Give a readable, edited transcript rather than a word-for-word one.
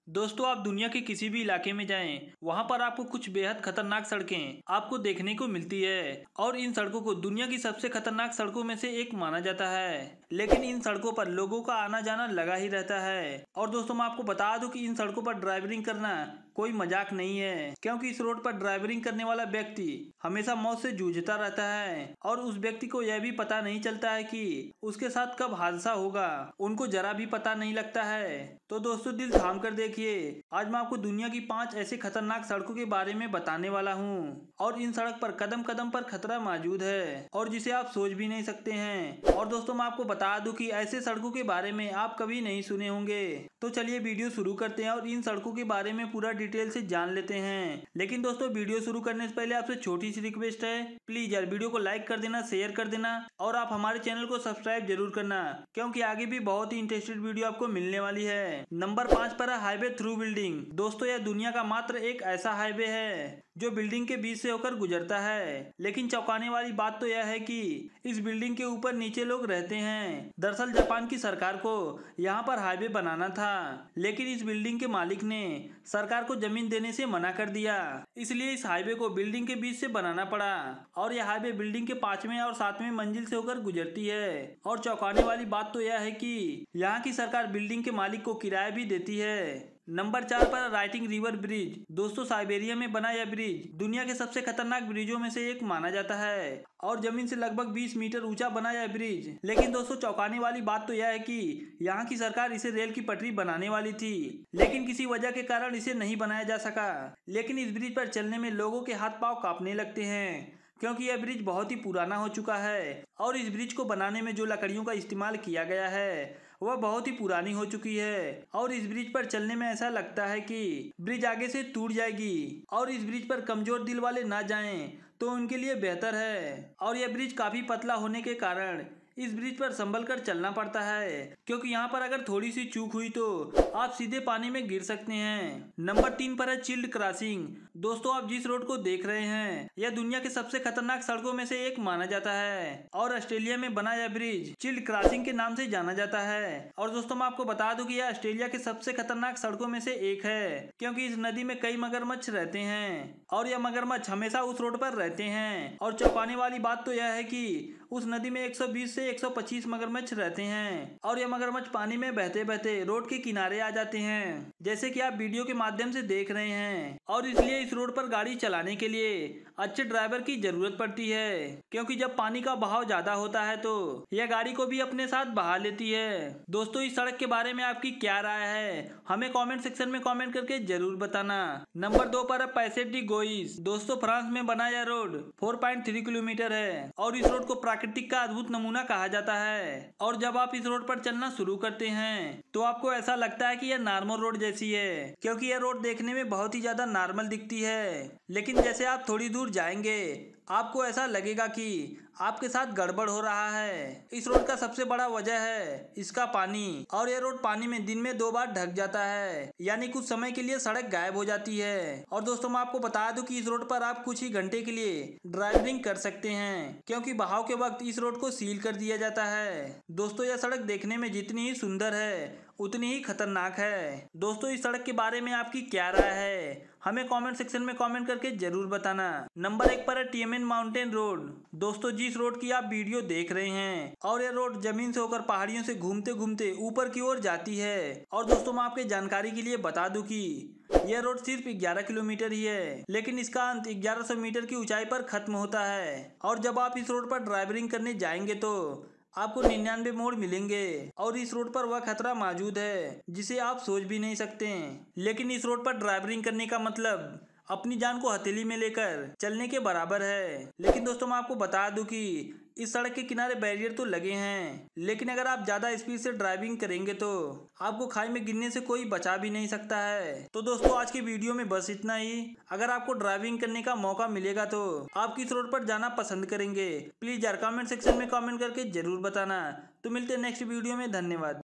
दोस्तों, आप दुनिया के किसी भी इलाके में जाएं, वहां पर आपको कुछ बेहद खतरनाक सड़कें आपको देखने को मिलती है और इन सड़कों को दुनिया की सबसे खतरनाक सड़कों में से एक माना जाता है। लेकिन इन सड़कों पर लोगों का आना जाना लगा ही रहता है। और दोस्तों, मैं आपको बता दूं कि इन सड़कों पर ड्राइविंग करना कोई मजाक नहीं है, क्योंकि इस रोड पर ड्राइविंग करने वाला व्यक्ति हमेशा मौत से जूझता रहता है और उस व्यक्ति को यह भी पता नहीं चलता है कि उसके साथ कब हादसा होगा, उनको जरा भी पता नहीं लगता है। तो दोस्तों, दिल थाम कर देखिए, आज मैं आपको दुनिया की 5 ऐसी खतरनाक सड़कों के बारे में बताने वाला हूँ और इन सड़क पर कदम कदम पर खतरा मौजूद है और जिसे आप सोच भी नहीं सकते हैं। और दोस्तों, मैं आपको बता दूं कि ऐसे सड़कों के बारे में आप कभी नहीं सुने होंगे। तो चलिए वीडियो शुरू करते हैं और इन सड़कों के बारे में पूरा डिटेल से जान लेते हैं। लेकिन दोस्तों, वीडियो शुरू करने से पहले आपसे छोटी सी रिक्वेस्ट है, प्लीज यार वीडियो को लाइक कर देना, शेयर कर देना और आप हमारे चैनल को सब्सक्राइब जरूर करना, क्योंकि आगे भी बहुत ही इंटरेस्टेड वीडियो आपको मिलने वाली है। नंबर 5 पर है हाईवे थ्रू बिल्डिंग। दोस्तों, यह दुनिया का मात्र एक ऐसा हाईवे है जो बिल्डिंग के बीच से होकर गुजरता है। लेकिन चौंकाने वाली बात तो यह है कि इस बिल्डिंग के ऊपर नीचे लोग रहते हैं। दरअसल जापान की सरकार को यहाँ पर हाईवे बनाना था, लेकिन इस बिल्डिंग के मालिक ने सरकार को जमीन देने से मना कर दिया, इसलिए इस हाईवे को बिल्डिंग के बीच से बनाना पड़ा और यह हाईवे बिल्डिंग के 5वें और 7वें मंजिल से होकर गुजरती है। और चौंकाने वाली बात तो यह है कि यहाँ की सरकार बिल्डिंग के मालिक को किराया भी देती है। नंबर 4 पर राइटिंग रिवर ब्रिज। दोस्तों, साइबेरिया में बना यह ब्रिज दुनिया के सबसे खतरनाक ब्रिजों में से एक माना जाता है और जमीन से लगभग 20 मीटर ऊंचा बना यह ब्रिज। लेकिन दोस्तों, चौंकाने वाली बात तो यह है कि यहाँ की सरकार इसे रेल की पटरी बनाने वाली थी, लेकिन किसी वजह के कारण इसे नहीं बनाया जा सका। लेकिन इस ब्रिज पर चलने में लोगों के हाथ पांव कांपने लगते हैं, क्योंकि यह ब्रिज बहुत ही पुराना हो चुका है और इस ब्रिज को बनाने में जो लकड़ियों का इस्तेमाल किया गया है वह बहुत ही पुरानी हो चुकी है और इस ब्रिज पर चलने में ऐसा लगता है कि ब्रिज आगे से टूट जाएगी और इस ब्रिज पर कमजोर दिल वाले ना जाएं तो उनके लिए बेहतर है। और यह ब्रिज काफी पतला होने के कारण इस ब्रिज पर संभल कर चलना पड़ता है, क्योंकि यहाँ पर अगर थोड़ी सी चूक हुई तो आप सीधे पानी में गिर सकते हैं। नंबर 3 पर है चिल्ड क्रॉसिंग। दोस्तों, आप जिस रोड को देख रहे हैं यह दुनिया के सबसे खतरनाक सड़कों में से एक माना जाता है और ऑस्ट्रेलिया में बना यह ब्रिज चिल्ड क्रॉसिंग के नाम से जाना जाता है। और दोस्तों, मैं आपको बता दूं कि यह ऑस्ट्रेलिया के सबसे खतरनाक सड़कों में से एक है, क्योंकि इस नदी में कई मगरमच्छ रहते हैं और यह मगरमच्छ हमेशा उस रोड पर रहते हैं। और चौंकाने वाली बात तो यह है कि उस नदी में 120 से 125 मगरमच्छ रहते हैं और ये मगरमच्छ पानी में बहते बहते रोड के किनारे आ जाते हैं, जैसे कि आप वीडियो के माध्यम से देख रहे हैं। और इसलिए इस रोड पर गाड़ी चलाने के लिए अच्छे ड्राइवर की जरूरत पड़ती है, क्योंकि जब पानी का बहाव ज्यादा होता है तो यह गाड़ी को भी अपने साथ बहा लेती है। दोस्तों, इस सड़क के बारे में आपकी क्या राय है, हमें कॉमेंट सेक्शन में कॉमेंट करके जरूर बताना। नंबर 2 पर है पैसेज डी गोइस। दोस्तों, फ्रांस में बना यह रोड 4.3 किलोमीटर है और इस रोड को प्राकृतिक का अद्भुत नमूना कहा जाता है। और जब आप इस रोड पर चलना शुरू करते हैं तो आपको ऐसा लगता है कि यह नॉर्मल रोड जैसी है, क्योंकि यह रोड देखने में बहुत ही ज्यादा नॉर्मल दिखती है। लेकिन जैसे आप थोड़ी दूर जाएंगे आपको ऐसा लगेगा कि आपके साथ गड़बड़ हो रहा है। इस रोड का सबसे बड़ा वजह है इसका पानी, और यह रोड पानी में दिन में 2 बार ढक जाता है, यानी कुछ समय के लिए सड़क गायब हो जाती है। और दोस्तों, मैं आपको बता दूं कि इस रोड पर आप कुछ ही घंटे के लिए ड्राइविंग कर सकते हैं, क्योंकि बहाव के वक्त इस रोड को सील कर दिया जाता है। दोस्तों, यह सड़क देखने में जितनी ही सुंदर है उतनी ही खतरनाक है। दोस्तों, इस सड़क के बारे में आपकी क्या राय है, हमें कमेंट सेक्शन में कमेंट करके जरूर बताना। नंबर 1 पर है टिएमेन माउंटेन रोड। दोस्तों, जिस रोड की आप वीडियो देख रहे हैं और यह रोड जमीन से होकर पहाड़ियों से घूमते घूमते ऊपर की ओर जाती है। और दोस्तों, मैं आपके जानकारी के लिए बता दूं कि यह रोड सिर्फ 11 किलोमीटर ही है, लेकिन इसका अंत 1100 मीटर की ऊंचाई पर खत्म होता है। और जब आप इस रोड पर ड्राइविंग करने जाएंगे तो आपको 99 मोड़ मिलेंगे और इस रोड पर वह खतरा मौजूद है जिसे आप सोच भी नहीं सकते। लेकिन इस रोड पर ड्राइविंग करने का मतलब अपनी जान को हथेली में लेकर चलने के बराबर है। लेकिन दोस्तों, मैं आपको बता दूं कि इस सड़क के किनारे बैरियर तो लगे हैं, लेकिन अगर आप ज्यादा स्पीड से ड्राइविंग करेंगे तो आपको खाई में गिरने से कोई बचा भी नहीं सकता है। तो दोस्तों, आज की वीडियो में बस इतना ही। अगर आपको ड्राइविंग करने का मौका मिलेगा तो आप किस रोड पर जाना पसंद करेंगे, प्लीज यार कमेंट सेक्शन में कमेंट करके जरूर बताना। तो मिलते हैं नेक्स्ट वीडियो में, धन्यवाद।